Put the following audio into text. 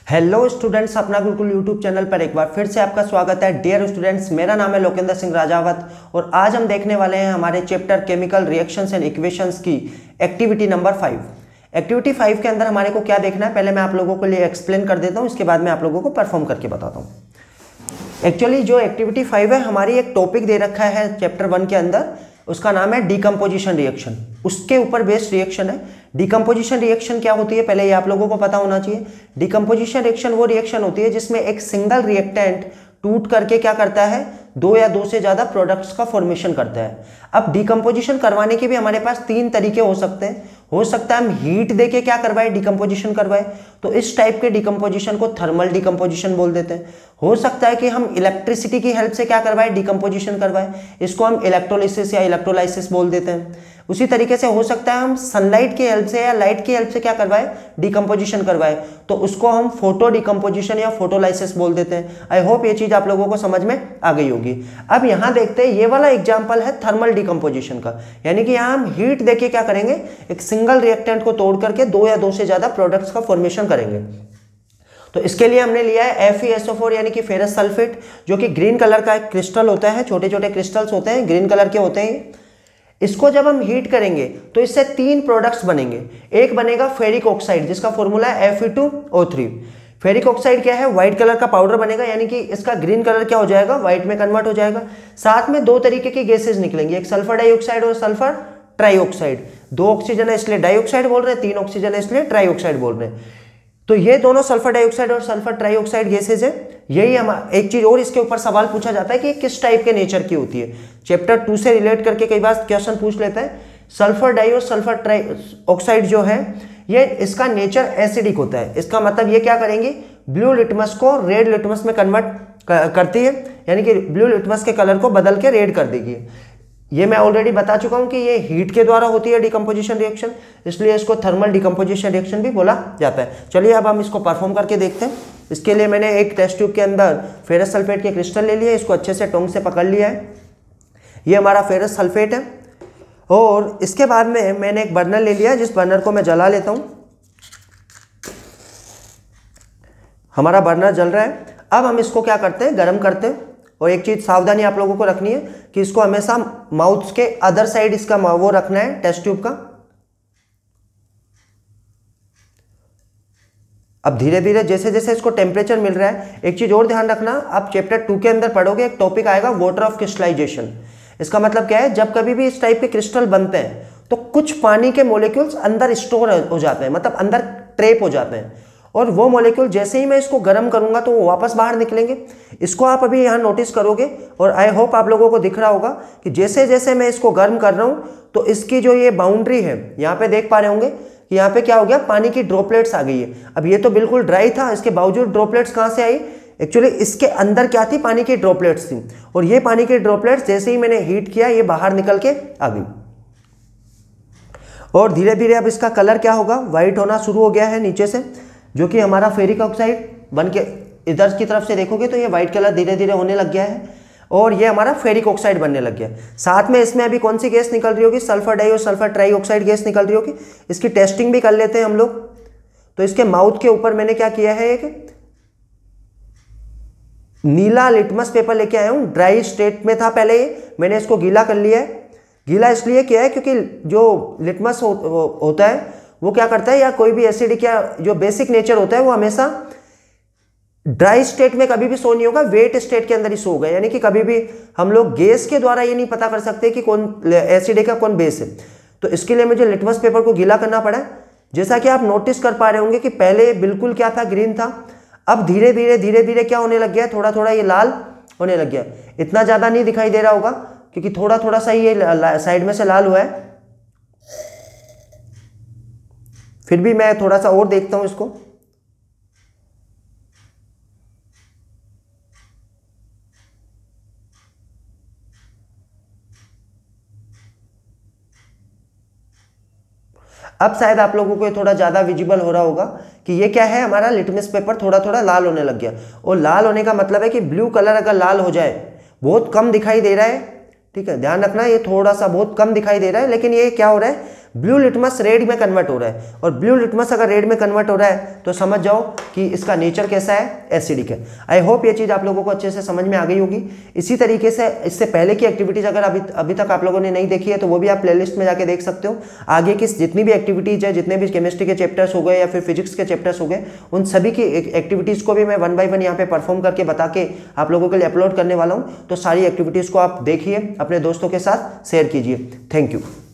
Hello students, अपना Gurukul YouTube channel पर एक बार फिर से आपका स्वागत है। डियर स्टूडेंट्स, मेरा नाम है लोकेंद्र सिंह राजावत और आज हम देखने वाले हैं हमारे chapter chemical reactions and equations की एक्टिविटी नंबर 5। एक्टिविटी 5 के अंदर हमारे को क्या देखना है, पहले मैं आप लोगों के लिए एक्सप्लेन कर देता हूँ, इसके बाद मैं आप लोगों को परफॉर्म करके बताता हूँ। एक्चुअली जो एक्टिविटी 5 है, हमारी एक टॉपिक दे रखा है चैप्टर 1 के अंदर, उसका नाम है डिकम्पोजिशन रिएक्शन। उसके ऊपर बेस्ड रिएक्शन है। डिकम्पोजिशन रिएक्शन क्या होती है, पहले ये आप लोगों को पता होना चाहिए। डिकम्पोजिशन रिएक्शन वो रिएक्शन होती है जिसमें एक सिंगल रिएक्टेंट टूट करके क्या करता है, दो या दो से ज्यादा प्रोडक्ट्स का फॉर्मेशन करता है। अब डिकम्पोजिशन करवाने के भी हमारे पास तीन तरीके हो सकते हैं। हो सकता है हम हीट देके क्या करवाए, डिकम्पोजिशन करवाए, तो इस टाइप के डिकम्पोजिशन को थर्मल डिकम्पोजिशन बोल देते हैं। हो सकता है कि हम इलेक्ट्रिसिटी की हेल्प से क्या करवाए, डिकम्पोजिशन करवाए, इसको हम इलेक्ट्रोलिसिस या इलेक्ट्रोलाइसिस बोल देते हैं। उसी तरीके से हो सकता है हम सनलाइट की हेल्प से या लाइट की हेल्प से क्या करवाए, डिकम्पोजिशन करवाए, तो उसको हम फोटो डिकम्पोजिशन या फोटोलाइसिस बोल देते हैं। आई होप ये चीज आप लोगों को समझ में आ गई होगी। अब यहां देखते हैं, ये वाला एग्जांपल है थर्मल डिकम्पोजिशन का, यानी कि यहां हम हीट देके क्या करेंगे, एक सिंगल रिएक्टेंट को तोड़ करके दो या दो से ज्यादा प्रोडक्ट्स का फॉर्मेशन करेंगे। तो इसके लिए हमने लिया है FeSO4 यानी कि फेरस सल्फेट, जो कि ग्रीन कलर का एक क्रिस्टल होता है, छोटे छोटे क्रिस्टल्स होते हैं, ग्रीन कलर के होते हैं। इसको जब हम हीट करेंगे तो इससे तीन प्रोडक्ट्स बनेंगे। एक बनेगा फेरिक ऑक्साइड, जिसका फॉर्मूला है Fe2O3। फेरिक ऑक्साइड क्या है, व्हाइट कलर का पाउडर बनेगा, यानी कि इसका ग्रीन कलर क्या हो जाएगा, व्हाइट में कन्वर्ट हो जाएगा। साथ में दो तरीके की गैसेज निकलेंगी, एक सल्फर डाइऑक्साइड और सल्फर ट्राइऑक्साइड। दो ऑक्सीजन है इसलिए डाइऑक्साइड बोल रहे हैं, तीन ऑक्सीजन है इसलिए ट्राइऑक्साइड बोल रहे हैं। तो ये दोनों सल्फर डाइऑक्साइड और सल्फर ट्राइऑक्साइड गैसेज है। यही हम एक चीज और इसके ऊपर सवाल पूछा जाता है कि किस टाइप के नेचर की होती है। चैप्टर 2 से रिलेट करके कई बार क्वेश्चन पूछ लेते हैं। सल्फर डाई और सल्फर ट्राइऑक्साइड जो है, ये इसका नेचर एसिडिक होता है। इसका मतलब ये क्या करेंगी, ब्लू लिटमस को रेड लिटमस में कन्वर्ट करती है, यानी कि ब्लू लिटमस के कलर को बदल के रेड कर देगी। ये मैं ऑलरेडी बता चुका हूं कि ये हीट के द्वारा होती है डिकम्पोजिशन रिएक्शन, इसलिए इसको थर्मल डिकम्पोजिशन रिएक्शन भी बोला जाता है। चलिए अब हम इसको परफॉर्म करके देखते हैं। इसके लिए मैंने एक टेस्ट ट्यूब के अंदर फेरस सल्फेट के क्रिस्टल ले लिए, इसको अच्छे से टोंग से पकड़ लिया है। ये हमारा फेरस सल्फेट है और इसके बाद में मैंने एक बर्नर ले लिया, जिस बर्नर को मैं जला लेता हूं। हमारा बर्नर जल रहा है। अब हम इसको क्या करते हैं, गर्म करते हैं। और एक चीज सावधानी आप लोगों को रखनी है कि इसको हमेशा माउथ के अदर साइड इसका वो रखना है, टेस्ट ट्यूब का। अब धीरे धीरे जैसे जैसे इसको टेम्परेचर मिल रहा है, एक चीज और ध्यान रखना, आप चैप्टर 2 के अंदर पढ़ोगे, एक टॉपिक आएगा वाटर ऑफ क्रिस्टलाइजेशन। इसका मतलब क्या है, जब कभी भी इस टाइप के क्रिस्टल बनते हैं तो कुछ पानी के मोलिक्यूल्स अंदर स्टोर हो जाते हैं, मतलब अंदर ट्रेप हो जाते हैं, और वो मॉलिक्यूल जैसे ही मैं इसको गर्म करूंगा तो वो वापस बाहर निकलेंगे। इसको आप अभी यहाँ नोटिस करोगे और आई होप आप लोगों को दिख रहा होगा कि जैसे जैसे मैं इसको गर्म कर रहा हूँ तो इसकी जो ये बाउंड्री है, यहाँ पे देख पा रहे होंगे कि यहाँ पे क्या हो गया, पानी की ड्रॉपलेट्स आ गई है। अब ये तो बिल्कुल ड्राई था, इसके बावजूद ड्रॉपलेट्स कहाँ से आई, एक्चुअली इसके अंदर क्या थी, पानी की ड्रॉपलेट्स थी, और ये पानी की ड्रॉपलेट्स जैसे ही मैंने हीट किया ये बाहर निकल के आ गई। और धीरे धीरे अब इसका कलर क्या होगा, व्हाइट होना शुरू हो गया है नीचे से, जो कि हमारा फेरिक ऑक्साइड बन के इधर की तरफ से देखोगे तो ये व्हाइट कलर धीरे धीरे होने लग गया है और ये हमारा फेरिक ऑक्साइड बनने लग गया। साथ में इसमें अभी कौन सी गैस निकल रही होगी, सल्फर डाई और सल्फर ट्राइऑक्साइड गैस निकल रही होगी। इसकी टेस्टिंग भी कर लेते हैं हम लोग। तो इसके माउथ के ऊपर मैंने क्या किया है, एक नीला लिटमस पेपर लेके आया हूं। ड्राई स्टेट में था पहले ये, मैंने इसको गीला कर लिया है। गीला इसलिए किया है क्योंकि जो लिटमस होता है वो क्या करता है, या कोई भी एसिडिक या जो बेसिक नेचर होता है वो हमेशा ड्राई स्टेट में कभी भी शो नहीं होगा, वेट स्टेट के अंदर ही शो होगा। यानी कि कभी भी हम लोग गैस के द्वारा ये नहीं पता कर सकते कि कौन एसिडिक है कौन बेस है। तो इसके लिए मुझे लिटमस पेपर को गीला करना पड़ा। जैसा कि आप नोटिस कर पा रहे होंगे कि पहले बिल्कुल क्या था, ग्रीन था, अब धीरे धीरे क्या होने लग गया, थोड़ा थोड़ा ये लाल होने लग गया। इतना ज्यादा नहीं दिखाई दे रहा होगा क्योंकि थोड़ा थोड़ा सा ये साइड में से लाल हुआ है, फिर भी मैं थोड़ा सा और देखता हूं इसको। अब शायद आप लोगों को ये थोड़ा ज्यादा विजिबल हो रहा होगा कि ये क्या है, हमारा लिटमस पेपर थोड़ा थोड़ा लाल होने लग गया। और लाल होने का मतलब है कि ब्लू कलर अगर लाल हो जाए, बहुत कम दिखाई दे रहा है, ठीक है, ध्यान रखना, ये थोड़ा सा बहुत कम दिखाई दे रहा है, लेकिन ये क्या हो रहा है, ब्लू लिटमस रेड में कन्वर्ट हो रहा है, और ब्लू लिटमस अगर रेड में कन्वर्ट हो रहा है तो समझ जाओ कि इसका नेचर कैसा है, एसिडिक है। आई होप ये चीज़ आप लोगों को अच्छे से समझ में आ गई होगी। इसी तरीके से इससे पहले की एक्टिविटीज़ अगर अभी तक आप लोगों ने नहीं देखी है तो वो भी आप प्लेलिस्ट में जाके देख सकते हो। आगे की जितनी भी एक्टिविटीज़ है, जितने भी केमिस्ट्री के चैप्टर्स हो गए या फिर फिजिक्स के चैप्टर्स हो गए, उन सभी की एक्टिविटीज़ को भी मैं 1 बाय 1 यहाँ पे परफॉर्म करके बता के आप लोगों के लिए अपलोड करने वाला हूँ। तो सारी एक्टिविटीज़ को आप देखिए, अपने दोस्तों के साथ शेयर कीजिए। Thank you.